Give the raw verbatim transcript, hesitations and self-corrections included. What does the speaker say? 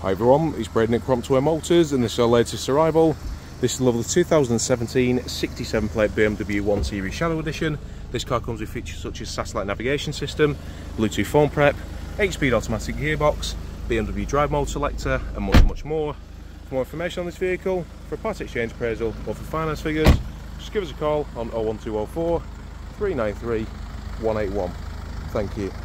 Hi everyone, it's Braden at Crompton Motors and this is our latest arrival. This is the lovely two thousand seventeen sixty-seven plate B M W one Series Shadow Edition. This car comes with features such as satellite navigation system, Bluetooth phone prep, eight speed automatic gearbox, B M W drive mode selector and much much more. For more information on this vehicle, for a part exchange appraisal or for finance figures, just give us a call on oh one two oh four, three nine three, one eight one. Thank you.